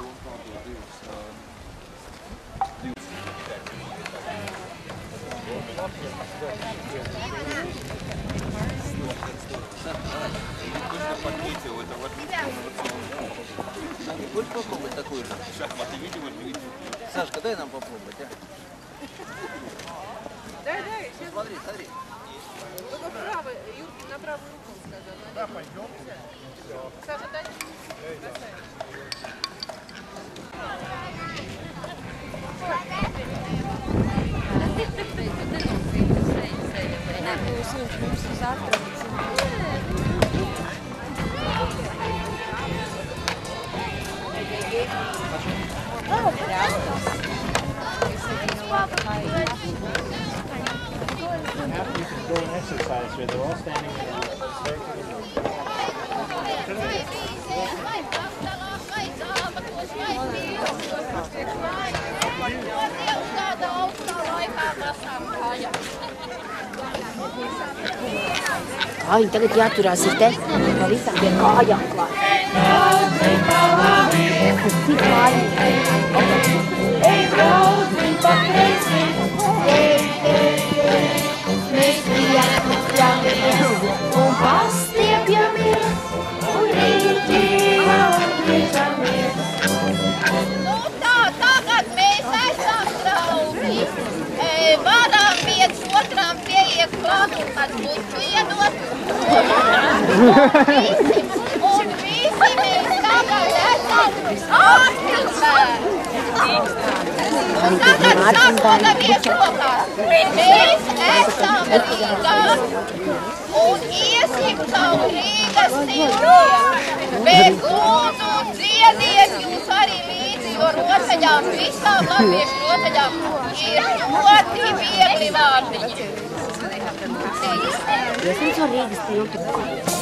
Будешь попробовать такую же? Шахматы видел? Сашка, дай нам попробовать, а? Дай, сейчас. Смотри, смотри. Только вправо, Юрки, на правую руку сказал. Да, пойдем. Саша, дай. After you can go and exercise here, they're all standing in a Ai, tagad jāturās ir te, no visām pie kājām klāt. Cik kājām? Ej, brauciņ pa kreisi, mēs pieķamies un pastiepjamies un rītī atgriežamies. Nu tā, tagad mēs esam draugi. Varam viens otram pieiet klāt un tad mums vienot. Un visi mēs tagad esam atklāti. Un tagad sakodamies rokās. Mēs esam Rīgā un iesim caur Rīgas tiltiem. Bet lūdzu dziediet jūs arī līdzi, jo rotaļām, visām latviešu rotaļām ir ļoti viegli vārdiņi. Es redzu Rīgas tiltu.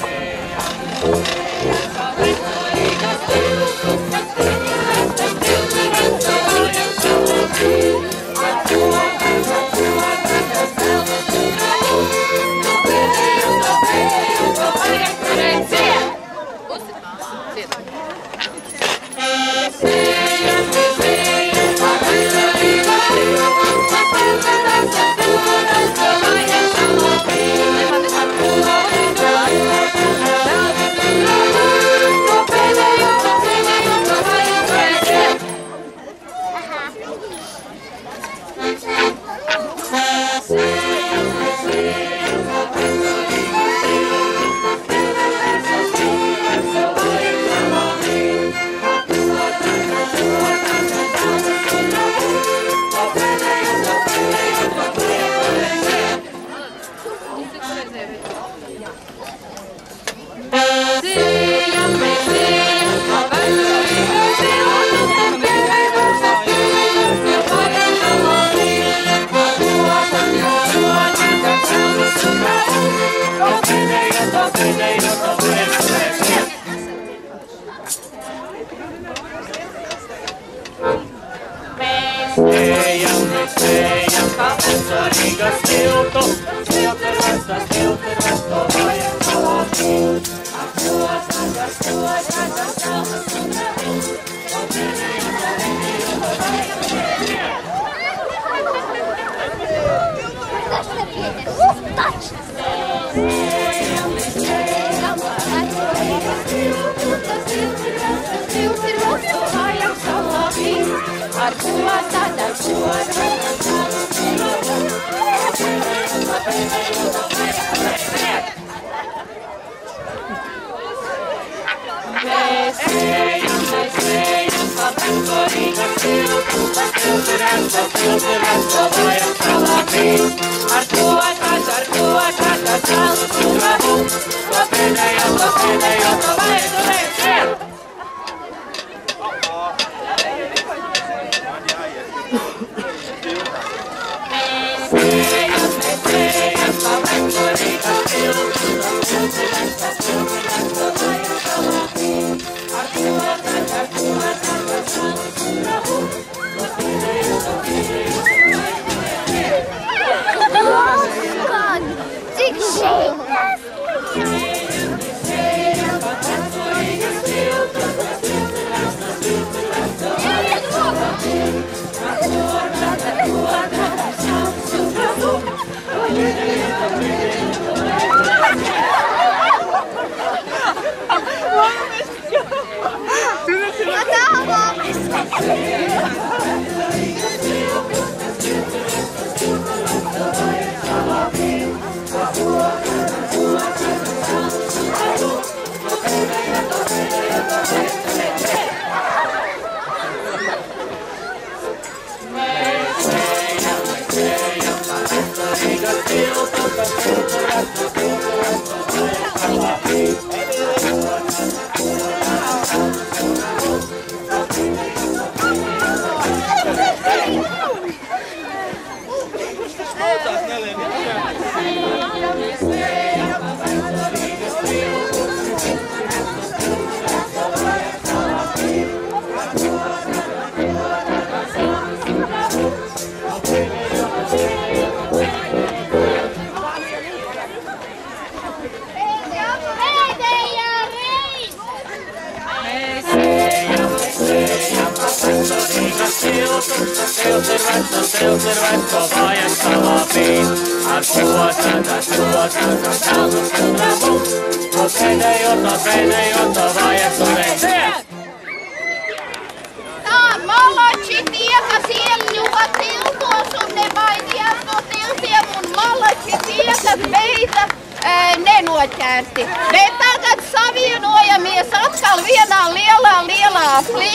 Malači tie, kas ieļņo tiltos un nebaidījās no tiltiem, un malači tie, kas beidza nenoķerti. Bet tagad savienojamies atkal vienā lielā aplī.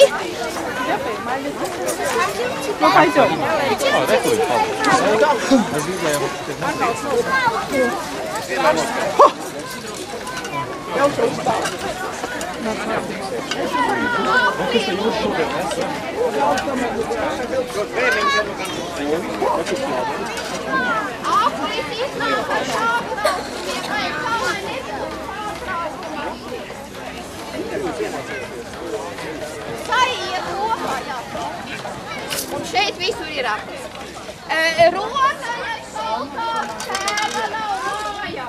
Aplis iznāk ar šābrauc, vienkārši tā, lai nebūtu pārtraukumā. Saiet rokā, jā. Un šeit visur ir aplis. Rotaļai saltā tēva nav mājā.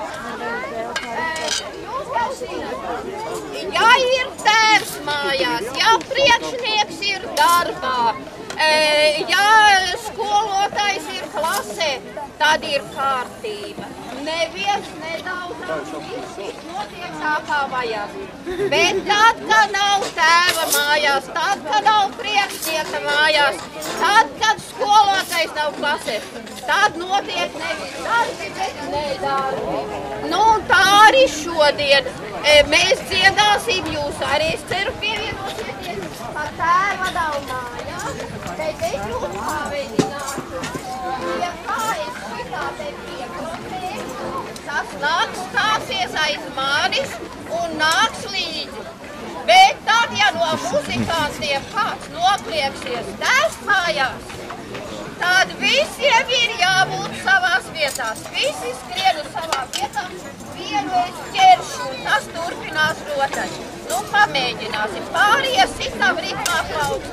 Jūs jau zināt, ja ir tēvs mājās, ja priekšnieks ir darbā, ja skolotājs ir klasē, tad ir kārtība. Neviens nedaudzās, viss notiek tā kā vajag. Bet tad, kad nav tēva mājās, tad, kad nav priekšnieka mājās, tad, kad skolotājs nav klasē, tad notiek nevis darbi, bet nedarbi. Nu, tā arī šodien mēs dziedāsim, jūs arī, es ceru, pievienosieties, ka tēva nav mājās, bet es jūs paveidināšu. Ja kā es šitā te piekrotēšu, tas nāks stāsies aiz manis un nāks līdzi. Bet tad, ja no muzikantiem kāds noklieksies tēvs mājās, tad visiem ir jābūt savās vietās. Visi skrien uz savām vietām, vienu es ķeršu un tas turpinās rotaļ. Nu, pamēģināsim. Pārējie sitam ritmā klauks.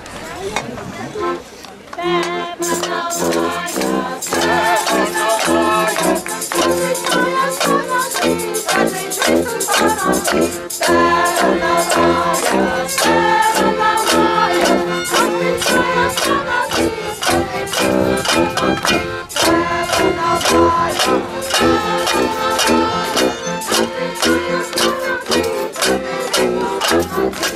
Tēva nav mājās, tēva nav mājās, viņš mājās panākīs, kad viņš visu panākīs. Tēva nav mājās, tēva nav mājās, viņš mājās panākīs, kad viņš visu panākīs. Tēva nav mājās, tēva nav mājās, viņš mājās panākīs, kad viņš visu panākīs.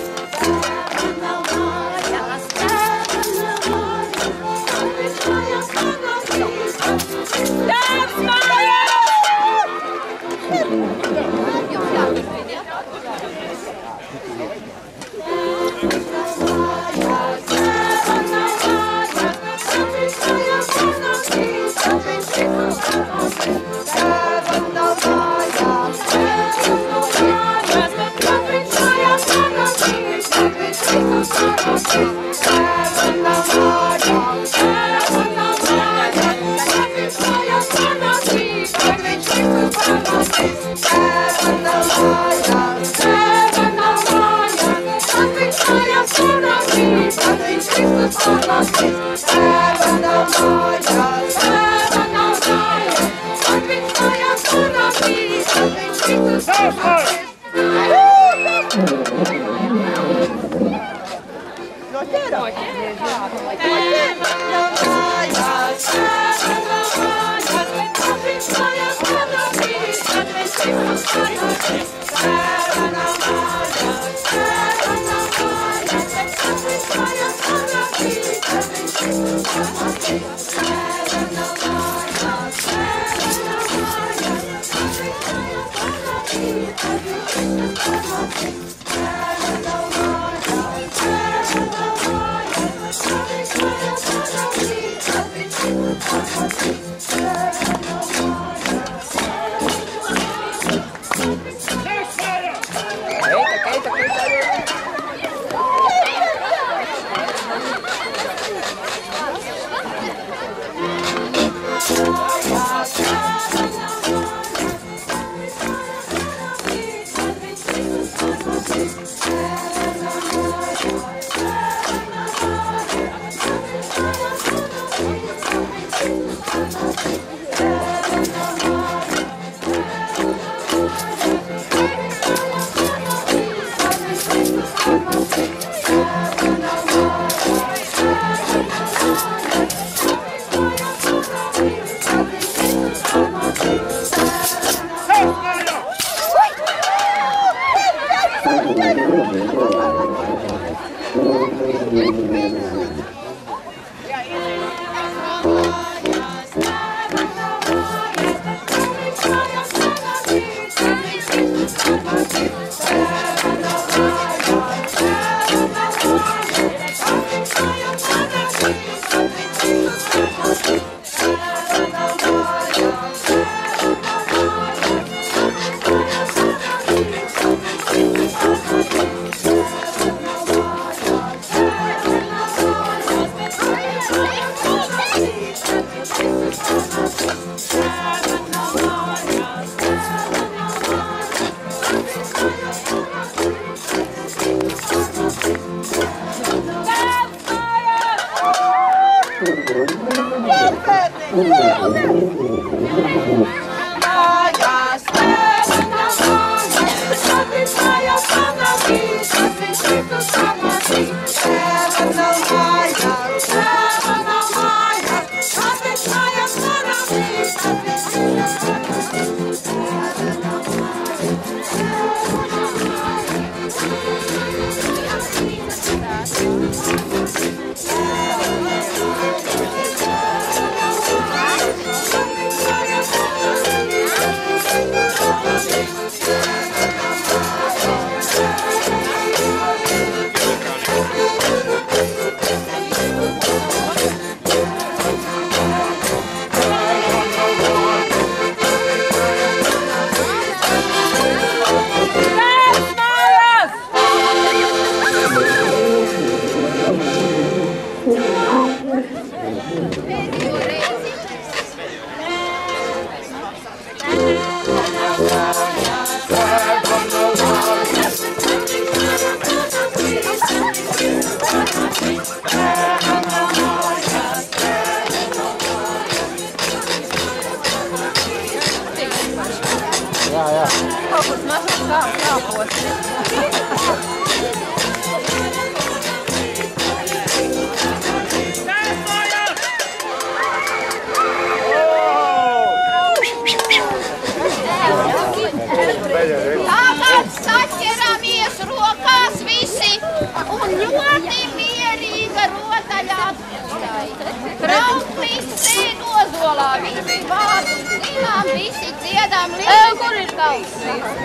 Tagad saķeramies rokās visi un ļoti mierīga rotaļa atpūtai. Krauklis sēd ozolā, visi vārdu zinām, visi dziedām līdzi. Kur ir tavs?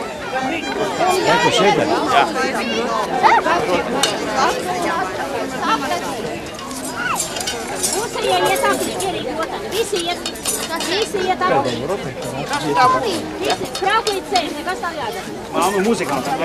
Visi iet apli, mierīgi rotaļa. Visi iet apli. Krauklīt ceļš, nekas nav jādara. Māma muzikantam.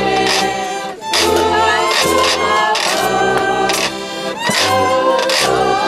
Oh,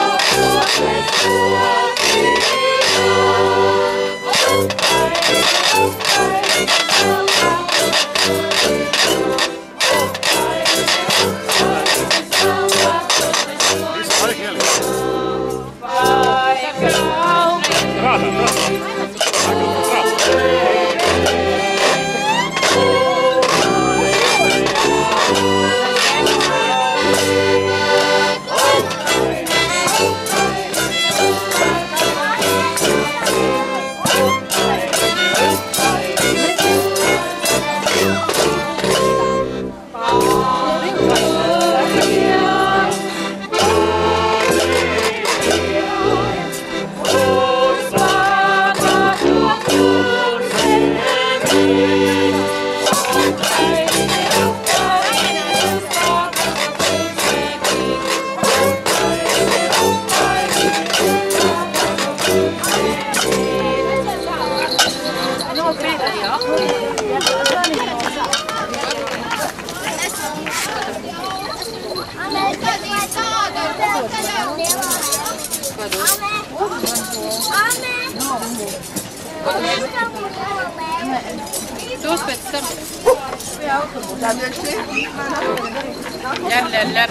Tos pēc tam. Ler.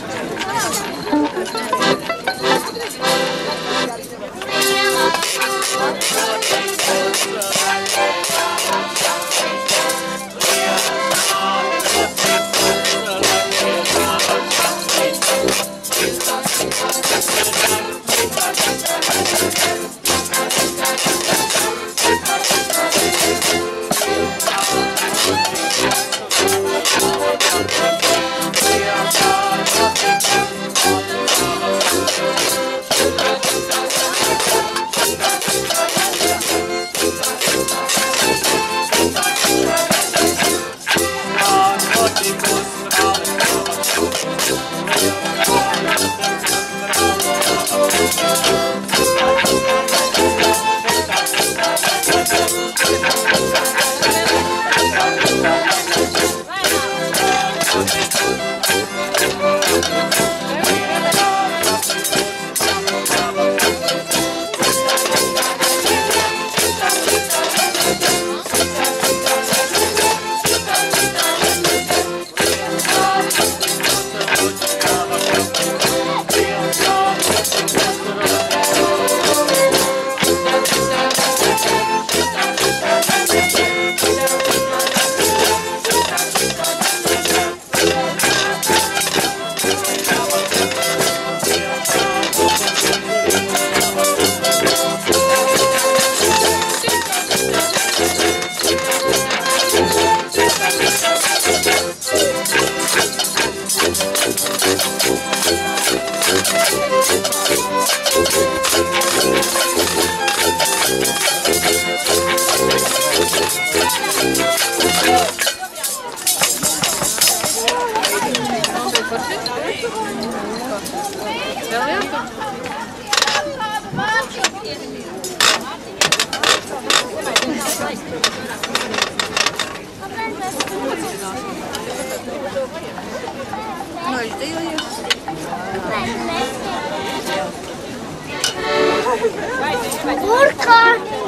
Burka!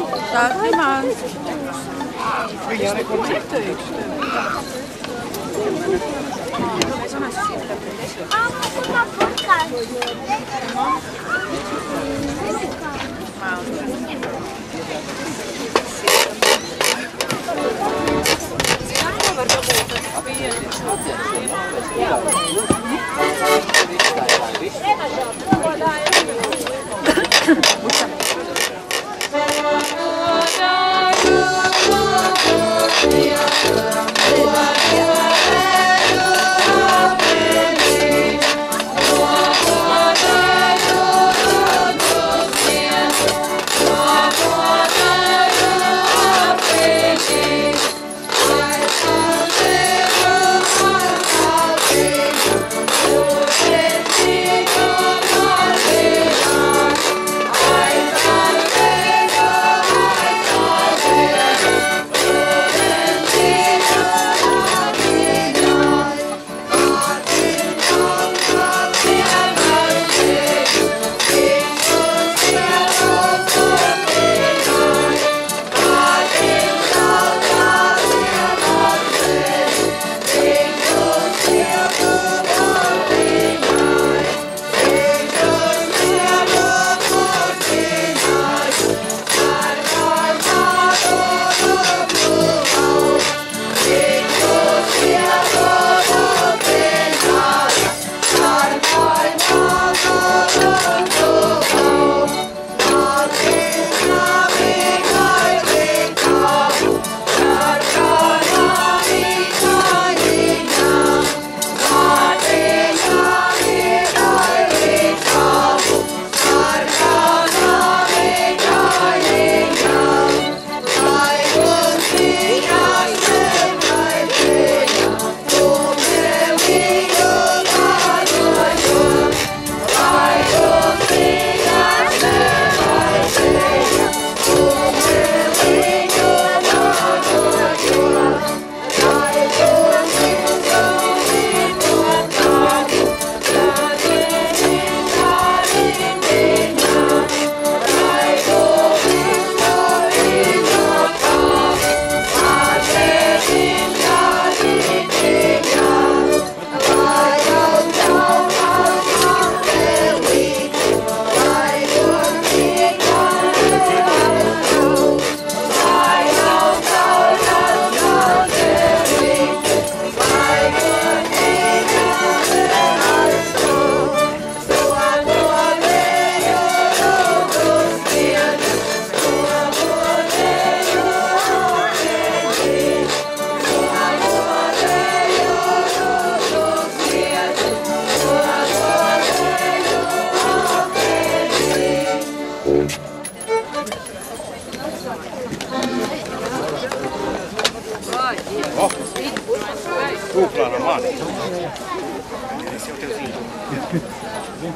Tā ir mans. Thank you.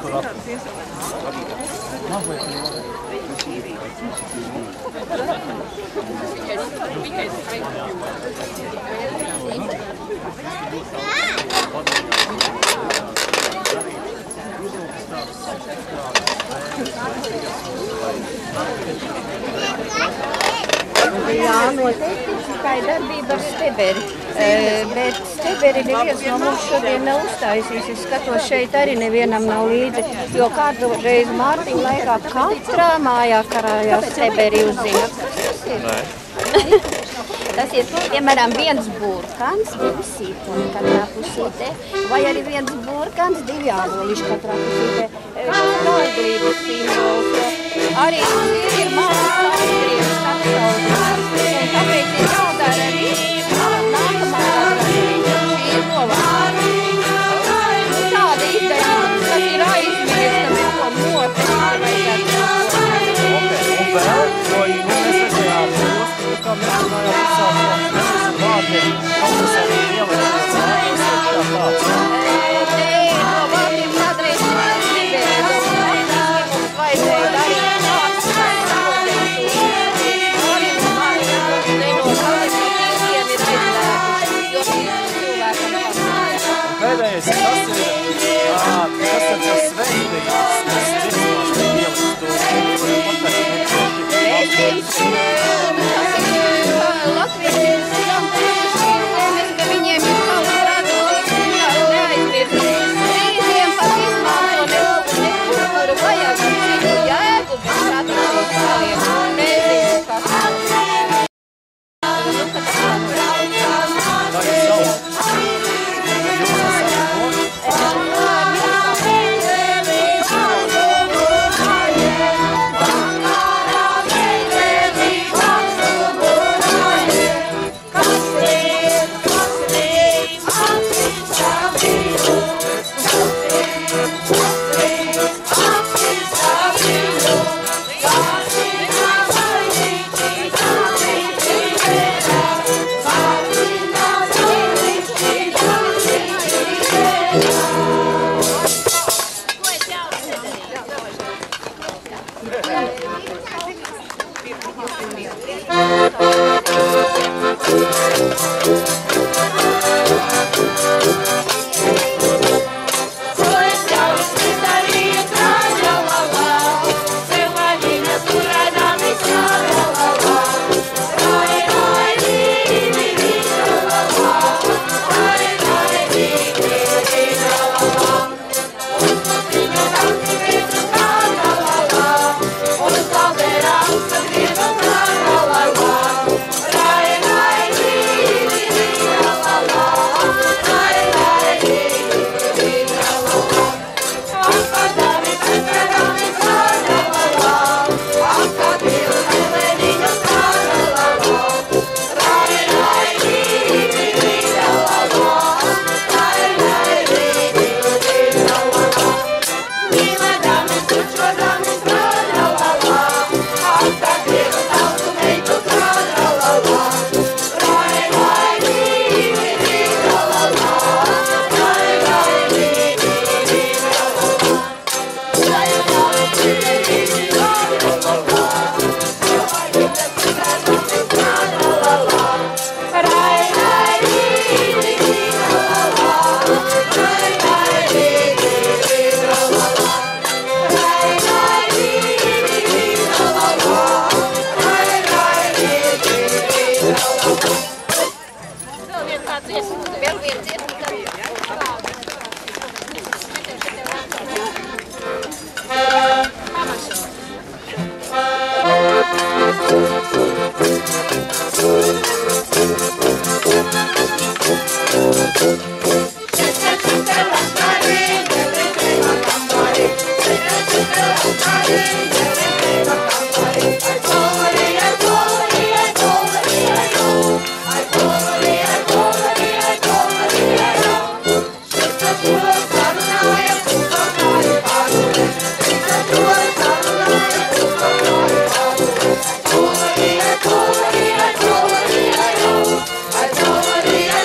kur atrast. Jā, noteikti tikai darbība ar steberi. Bet steberi neviens no mums šodien nav uztaisījis. Es skatos, šeit arī nevienam nav līdzi, jo kādreiz Mārtiņa laikā katrā mājā karājās steberi, jūs zināt. Tas ir, piemēram, viens burkans, 2 sīpoli katrā pusītē, vai arī viens burkans, 2 āboliši katrā pusītē. Drauglības simbols, arī ir mazs griežs apsaudījums, un tāpēc ir jādara arī nākamā atraktība, šī ir novārta. Tāda izdarījuma, kas ir aizmirsta, ko noteikti vajadzētu. Un vēl, jo mēs redzējām postu, kā mēs runājām par savu vārdiem, kaut kas arī ielēkos vārdos, šā klāts. No vārdiem kādreiz nevarēja, mums vajadzēja darīt tāds, Pēdējais, kas ir tas svētījums, kas risinās pie ieliks to Vēstījums, Latvijas zinām, ka viņiem ir savs tradīcijas, neaizmirst. Brīdiem pat izmanto nekur, kuru vajag citu jēgu, bet atrast saviem nezinu, kas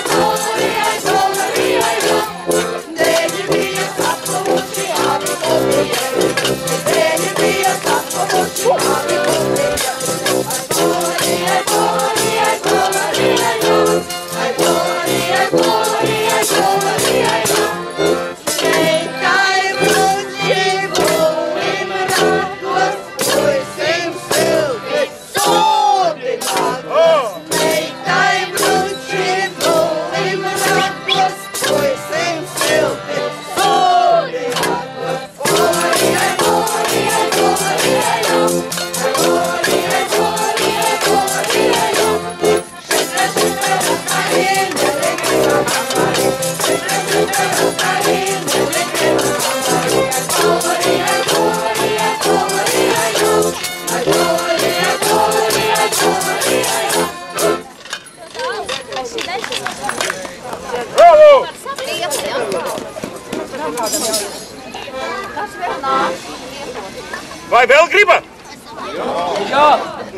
Oh, Vai vēl gribat? Jā.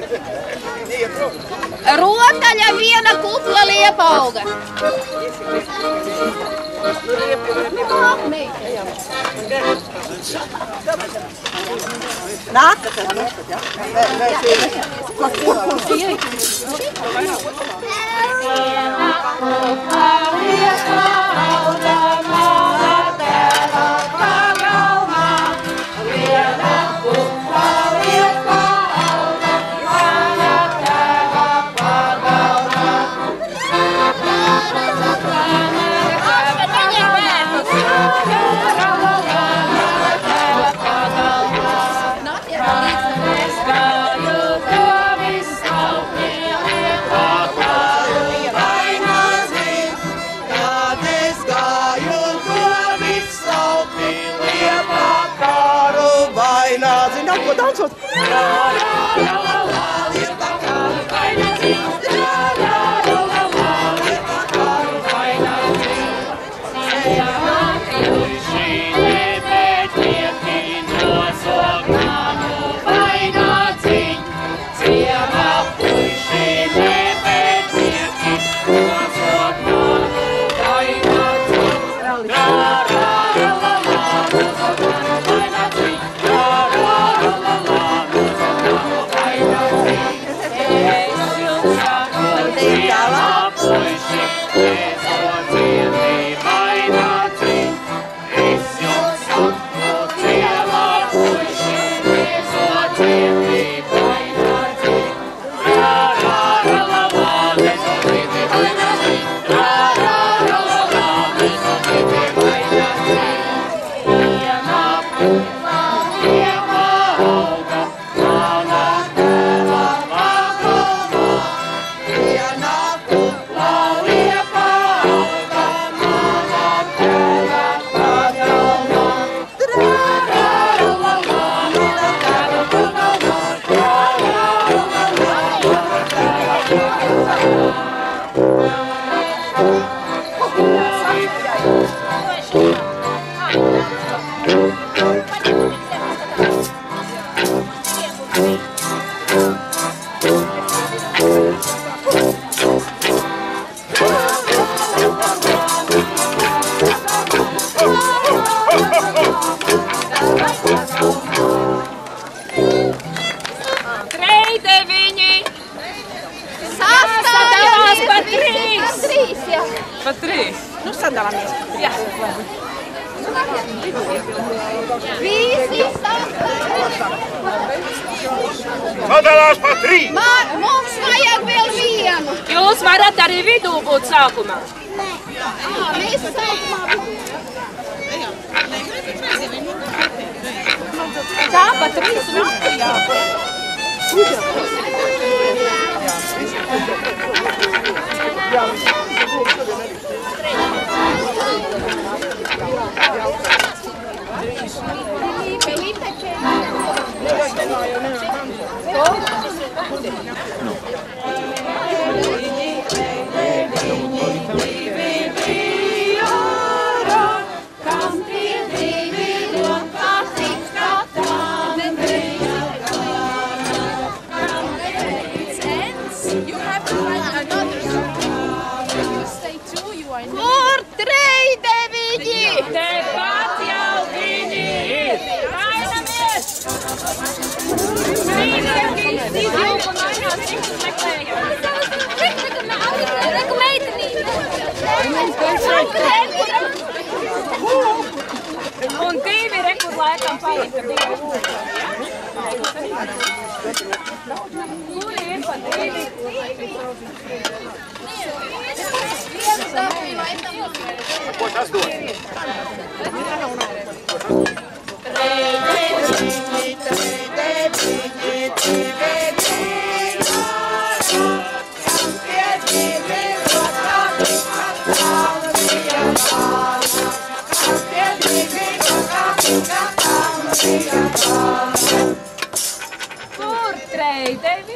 Rotaļa viena kupla liepauga. Nāk? Sadalās pa 3! Mums vajag vēl vienu! Jūs varat arī vidū būt sākumā. Mēs sākumā Tā pa 3 rādi jābūt. Kur 3 deviņi? Tepat jau viņi ir! laikam palika 2 ūkļi, ja? Kur ir pa 2? Ko tas dod? Kur 3, 9?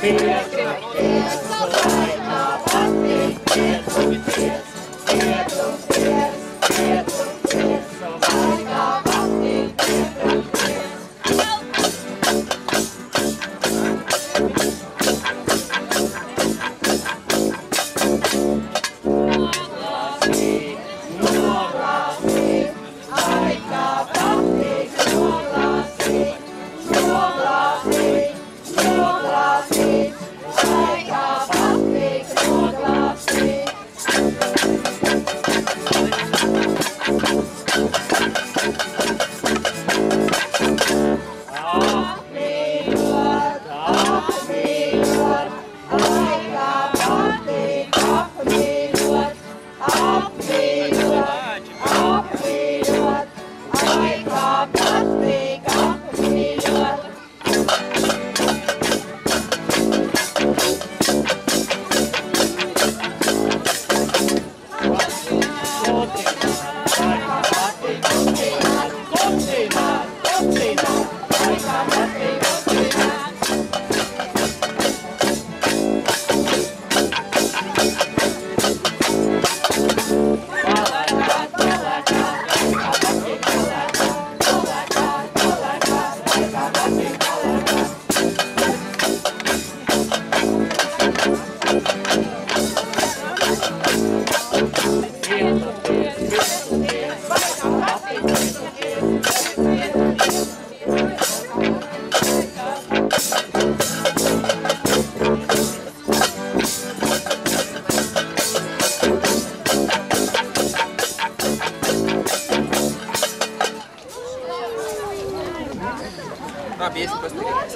Labi, esi pastaigājis.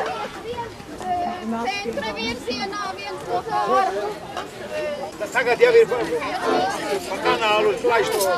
Centra virzienā viens no kārtu. Tagad jau ir pa kanālu laiž to.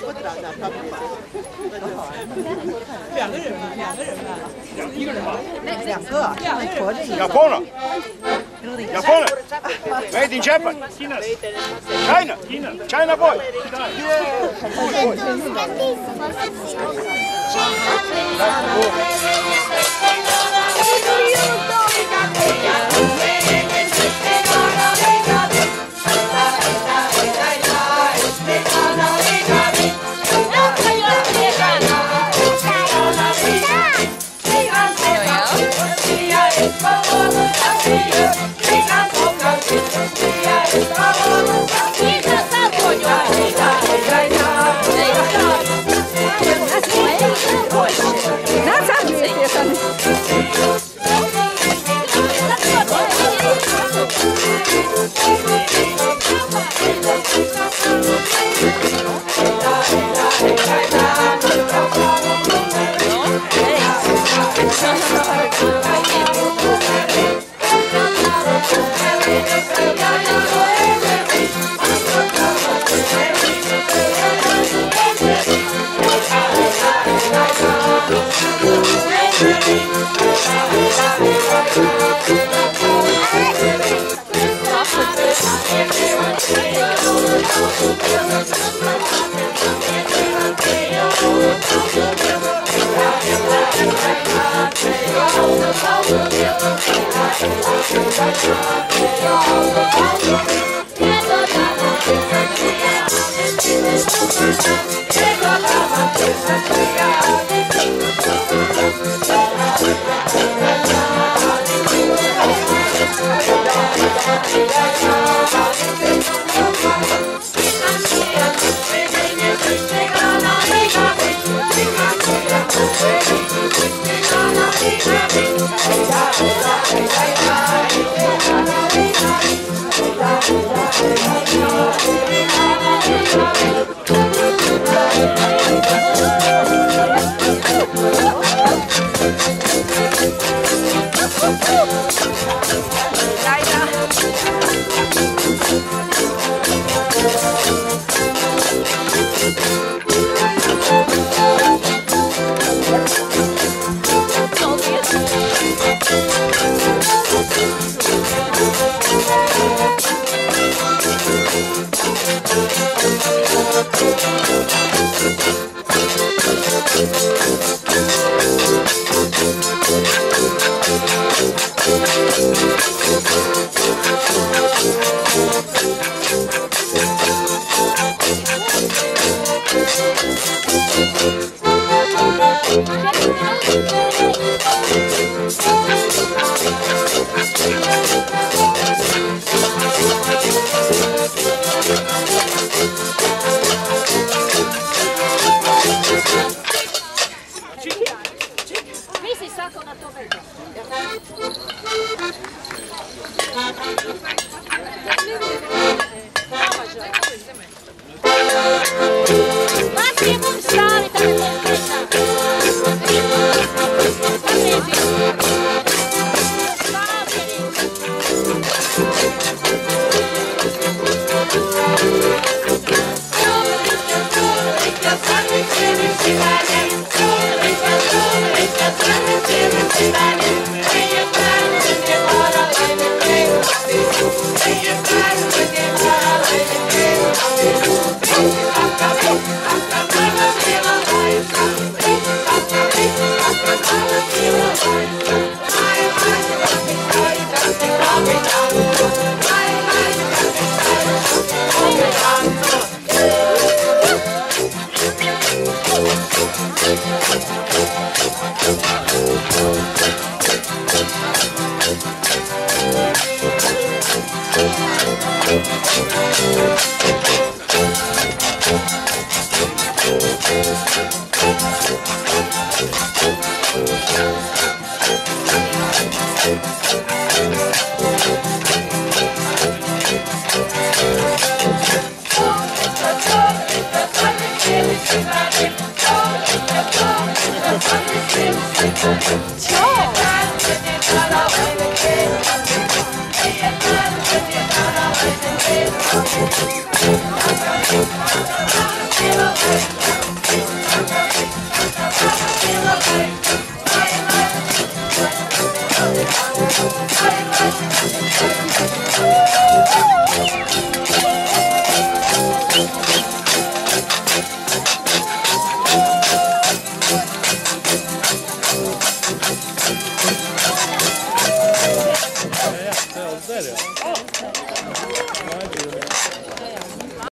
Japonă! Japonă! Made in Japan! China! China boy! Visi sako na to već. Maksimum stavite Ciao! Ja, to je od